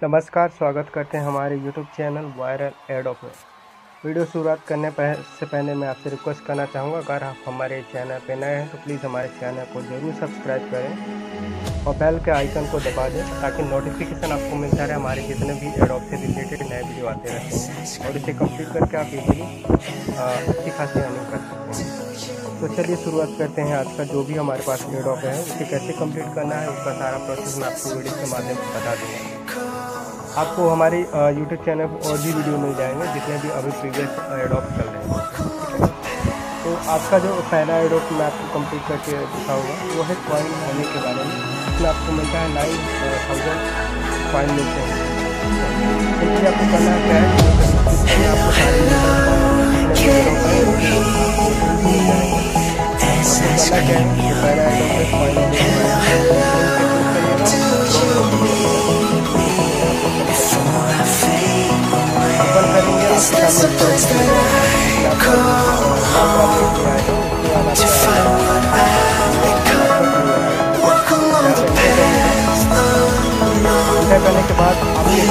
नमस्कार, स्वागत करते हैं हमारे YouTube चैनल वायरल एडोप में। वीडियो शुरुआत करने से पहले मैं आपसे रिक्वेस्ट करना चाहूँगा, अगर आप हमारे चैनल पर नए हैं तो प्लीज़ हमारे चैनल को ज़रूर सब्सक्राइब करें और बेल के आइकन को दबा दें ताकि नोटिफिकेशन आपको मिलता रहे हमारे जितने भी एडोप से रिलेटेड नए वीडियो आते रहते हैं और इसे कंप्लीट करके आप इजीली अच्छी खासी अर्निंग कर सकते हैं। तो चलिए शुरुआत करते हैं। आज का जो भी हमारे पास एडोप है उसे कैसे कंप्लीट करना है उसका सारा प्रोसेस मैं आपको वीडियो के माध्यम से बता दूँगा। आपको हमारे YouTube चैनल पर और भी वीडियो मिल जाएंगे जितने भी अभी प्रीवियस एडोप चल रहे हैं। तो आपका जो पहला एडोप मैं आपको कंप्लीट करके दिखाऊंगा वो है कॉइन होने के बारे में। इसमें आपको मिलता है 9000 कॉइन मिलते हैं। इसलिए आपको करना क्या है, आपको सारे करना क्या है, पहला एडोप करने के बाद आपके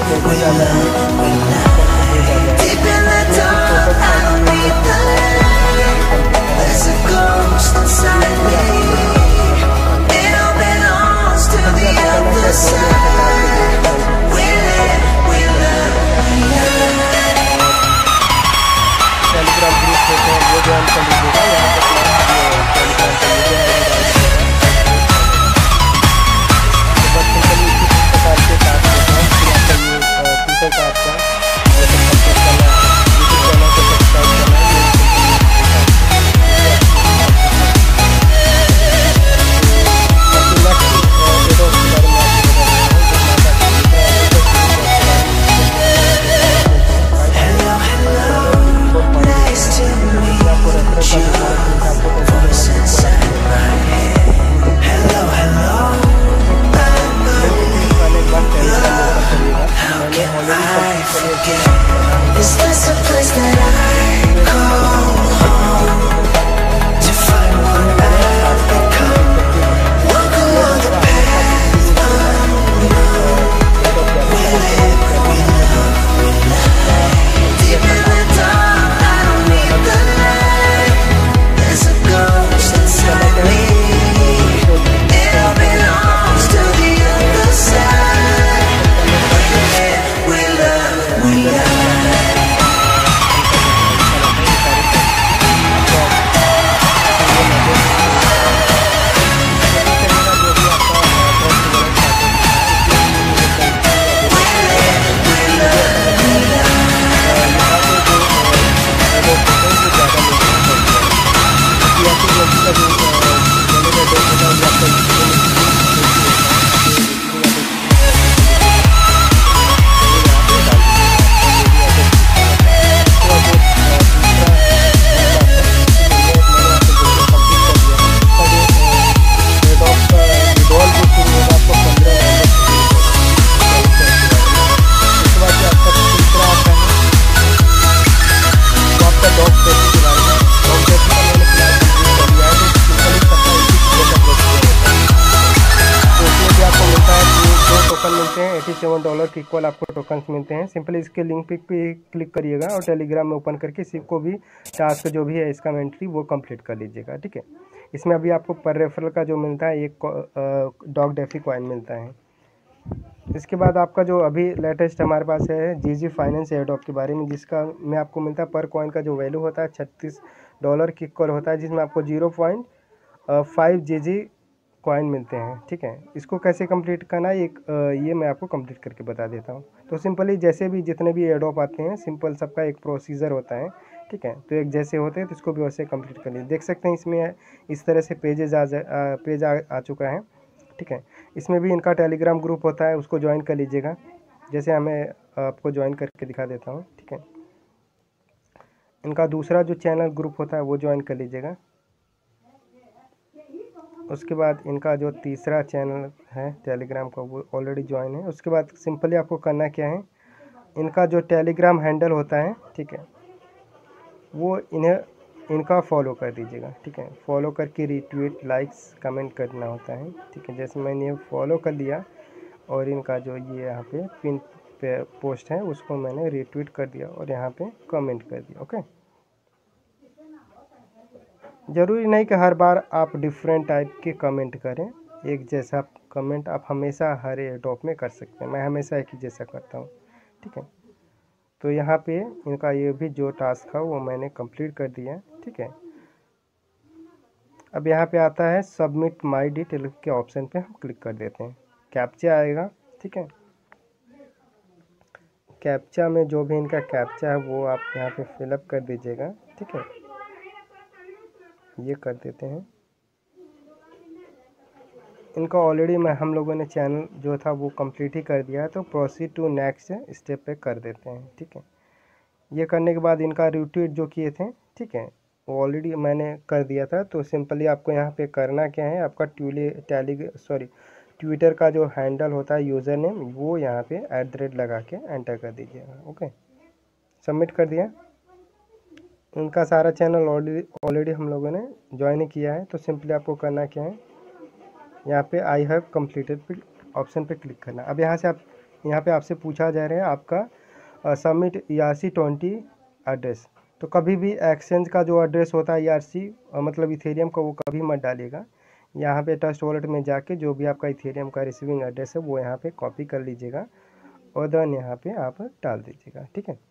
वो ज्वाइन कर लीजिएगा। यहाँ Is this a place that I call home to find what I've become? Walk along the path unknown. We live, we love, we lie. Deep in the dark, I don't need the light. There's a ghost inside me. It all belongs to the other side. We live, we love, we lie. मिलते हैं $87 के equal आपको tokens मिलते हैं। Simply इसके link पे click करिएगा और टेलीग्राम में ओपन करके इसी को भी टास्क जो भी है इसका एंट्री वो कंप्लीट कर लीजिएगा। ठीक है, इसमें अभी आपको पर रेफरल का जो मिलता है एक डॉग डेफी कॉइन मिलता है। इसके बाद आपका जो अभी लेटेस्ट हमारे पास है जीजी फाइनेंस एडोप के बारे में, जिसका में आपको मिलता है पर कॉइन का जो वैल्यू होता है $36 के इक्वल होता है, जिसमें आपको 0.5 जीजी कॉइन मिलते हैं। ठीक है, इसको कैसे कंप्लीट करना है ये मैं आपको कंप्लीट करके बता देता हूँ। तो सिंपली जैसे भी जितने भी एडोप आते हैं सिंपल सबका एक प्रोसीजर होता है। ठीक है, तो एक जैसे होते हैं तो इसको भी वैसे कंप्लीट कर लीजिए। देख सकते हैं इसमें इस तरह से पेज आ चुका है। ठीक है, इसमें भी इनका टेलीग्राम ग्रुप होता है, उसको ज्वाइन कर लीजिएगा। जैसे हमें आपको ज्वाइन करके दिखा देता हूँ। ठीक है, इनका दूसरा जो चैनल ग्रुप होता है वो ज्वाइन कर लीजिएगा। उसके बाद इनका जो तीसरा चैनल है टेलीग्राम का वो ऑलरेडी ज्वाइन है। उसके बाद सिंपली आपको करना क्या है, इनका जो टेलीग्राम हैंडल होता है, ठीक है, वो इनका फॉलो कर दीजिएगा। ठीक है, फॉलो करके रीट्वीट, लाइक्स, कमेंट करना होता है। ठीक है, जैसे मैंने फॉलो कर लिया, और इनका जो ये यहाँ पे पिन पे पोस्ट है उसको मैंने रीट्वीट कर दिया और यहाँ पे कमेंट कर दिया। ओके, ज़रूरी नहीं कि हर बार आप डिफरेंट टाइप के कमेंट करें, एक जैसा कमेंट आप हमेशा हर एडोब में कर सकते हैं। मैं हमेशा एक ही जैसा करता हूँ, ठीक है। तो यहाँ पे इनका ये भी जो टास्क था वो मैंने कंप्लीट कर दिया, ठीक है। अब यहाँ पे आता है सबमिट माय डिटेल के ऑप्शन पे हम क्लिक कर देते हैं। कैप्चा आएगा, ठीक है। कैप्चा में जो भी इनका कैप्चा है वो आप यहाँ पे फिलअप कर दीजिएगा, ठीक है। ये कर देते हैं। इनका ऑलरेडी हम लोगों ने चैनल जो था वो कंप्लीट ही कर दिया है, तो प्रोसीड टू नेक्स्ट स्टेप पे कर देते हैं, ठीक है। ये करने के बाद इनका रिट्वीट जो किए थे, ठीक है, वो ऑलरेडी मैंने कर दिया था। तो सिंपली आपको यहाँ पे करना क्या है, आपका ट्विटर का जो हैंडल होता है यूज़र नेम, वो यहाँ पे @ लगा के एंटर कर दीजिएगा। ओके, सबमिट कर दिया। उनका सारा चैनल ऑलरेडी हम लोगों ने ज्वाइन किया है। तो सिंपली आपको करना क्या है, यहाँ पे आई हैव कंप्लीटेड पे ऑप्शन पे क्लिक करना। अब यहाँ से आप यहाँ पे आपसे पूछा जा रहा है आपका सबमिट ERC20 एड्रेस। तो कभी भी एक्सचेंज का जो एड्रेस होता है ERC मतलब इथेरियम का, वो कभी मत डालिएगा। यहाँ पे ट्रस्ट वॉलेट में जाके जो भी आपका इथेरियम का रिसीविंग एड्रेस है वो यहाँ पे कॉपी कर लीजिएगा और देन यहाँ पे आप डाल दीजिएगा, ठीक है।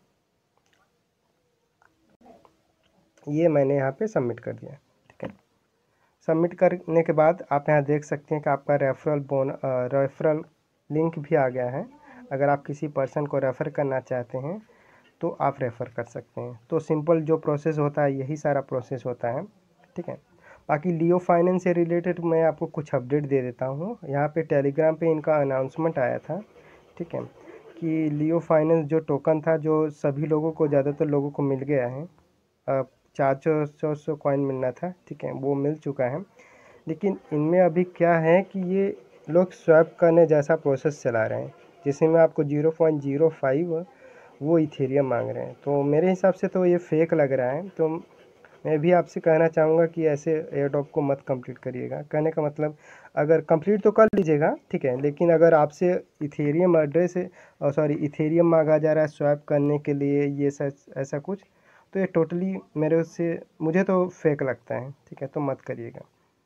ये मैंने यहाँ पे सबमिट कर दिया, ठीक है। सबमिट करने के बाद आप यहाँ देख सकते हैं कि आपका रेफरल लिंक भी आ गया है। अगर आप किसी पर्सन को रेफ़र करना चाहते हैं तो आप रेफ़र कर सकते हैं। तो सिंपल जो प्रोसेस होता है यही सारा प्रोसेस होता है, ठीक है। बाकी लियो फाइनेंस से रिलेटेड मैं आपको कुछ अपडेट दे देता हूँ। यहाँ पे टेलीग्राम पे इनका अनाउंसमेंट आया था, ठीक है, कि लियो फाइनेंस जो टोकन था जो सभी लोगों को, ज़्यादातर लोगों को मिल गया है। 400 कॉइन मिलना था, ठीक है, वो मिल चुका है। लेकिन इनमें अभी क्या है कि ये लोग स्वैप करने जैसा प्रोसेस चला रहे हैं, जिसमें आपको 0.05 वो इथेरियम मांग रहे हैं। तो मेरे हिसाब से तो ये फेक लग रहा है। तो मैं भी आपसे कहना चाहूँगा कि ऐसे एयरड्रॉप को मत कंप्लीट करिएगा। कहने का मतलब, अगर कंप्लीट तो कर लीजिएगा, ठीक है, लेकिन अगर आपसे इथेरियम एड्रेस इथेरियम मांगा जा रहा है स्वैप करने के लिए, ये ऐसा कुछ, तो ये टोटली मुझे तो फेक लगता है, ठीक है। तो मत करिएगा।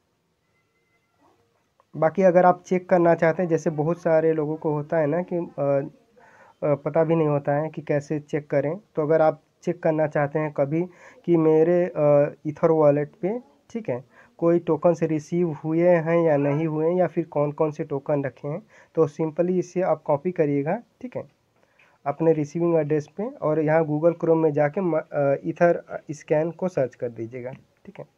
बाकी अगर आप चेक करना चाहते हैं, जैसे बहुत सारे लोगों को होता है ना कि पता भी नहीं होता है कि कैसे चेक करें, तो अगर आप चेक करना चाहते हैं कभी कि मेरे ईथर वॉलेट पे, ठीक है, कोई टोकन से रिसीव हुए हैं या नहीं हुए हैं, या फिर कौन कौन से टोकन रखे हैं, तो सिंपली इसे आप कॉपी करिएगा, ठीक है, अपने रिसीविंग एड्रेस पे, और यहाँ गूगल क्रोम में जाके ईथर स्कैन को सर्च कर दीजिएगा, ठीक है।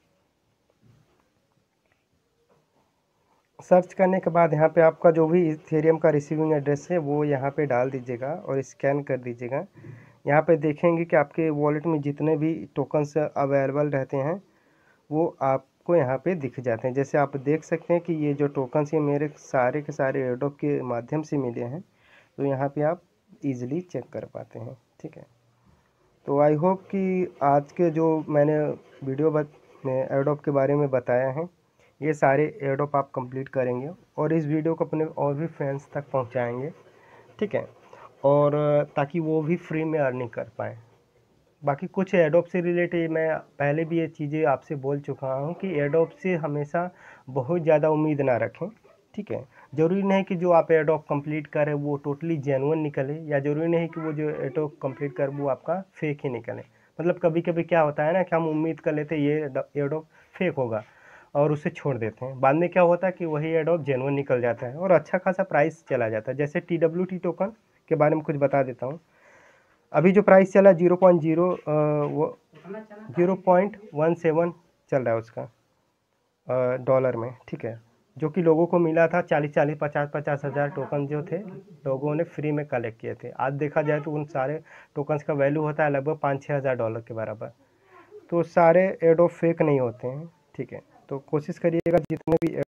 सर्च करने के बाद यहाँ पे आपका जो भी इथेरियम का रिसीविंग एड्रेस है वो यहाँ पे डाल दीजिएगा और स्कैन कर दीजिएगा। यहाँ पे देखेंगे कि आपके वॉलेट में जितने भी टोकन्स अवेलेबल रहते हैं वो आपको यहाँ पे दिख जाते हैं। जैसे आप देख सकते हैं कि ये जो टोकन्स ये मेरे सारे के सारे एयरड्रॉप के माध्यम से मिले हैं, तो यहाँ पे आप ईजिली चेक कर पाते हैं, ठीक है। तो आई होप कि आज के जो मैंने वीडियो में एयरड्रॉप के बारे में बताया है, ये सारे एयरड्रॉप आप कंप्लीट करेंगे और इस वीडियो को अपने और भी फ्रेंड्स तक पहुंचाएंगे, ठीक है, और ताकि वो भी फ्री में अर्निंग कर पाएँ। बाकी कुछ एयरड्रॉप से रिलेटेड मैं पहले भी ये चीज़ें आपसे बोल चुका हूँ कि एयरड्रॉप से हमेशा बहुत ज़्यादा उम्मीद ना रखें, ठीक है। ज़रूरी नहीं कि जो आप एयरड्रॉप कंप्लीट करें वो टोटली जेन्युइन निकले, या ज़रूरी नहीं कि वो जो एयरड्रॉप कंप्लीट कर वो आपका फेक ही निकले। मतलब कभी कभी क्या होता है ना कि हम उम्मीद कर लेते हैं ये एयरड्रॉप फेक होगा और उसे छोड़ देते हैं। बाद में क्या होता है कि वही एयरड्रॉप जेन्युइन निकल जाता है और अच्छा खासा प्राइस चला जाता है। जैसे TWT टोकन के बारे में कुछ बता देता हूँ। अभी जो प्राइस चला 0.17 चल रहा है उसका डॉलर में, ठीक है, जो कि लोगों को मिला था 40-40, 50-50 हज़ार टोकन जो थे लोगों ने फ्री में कलेक्ट किए थे। आज देखा जाए तो उन सारे टोकन्स का वैल्यू होता है लगभग 5-6 हज़ार डॉलर के बराबर। तो सारे एयरड्रॉप फेक नहीं होते हैं, ठीक है। तो कोशिश करिएगा जितने भी